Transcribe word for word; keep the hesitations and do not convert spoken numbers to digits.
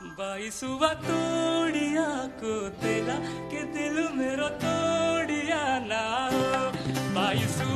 बाईसुआ तोड़िया को तेला के दिल मेरो तोड़िया ना हो बाईसुआ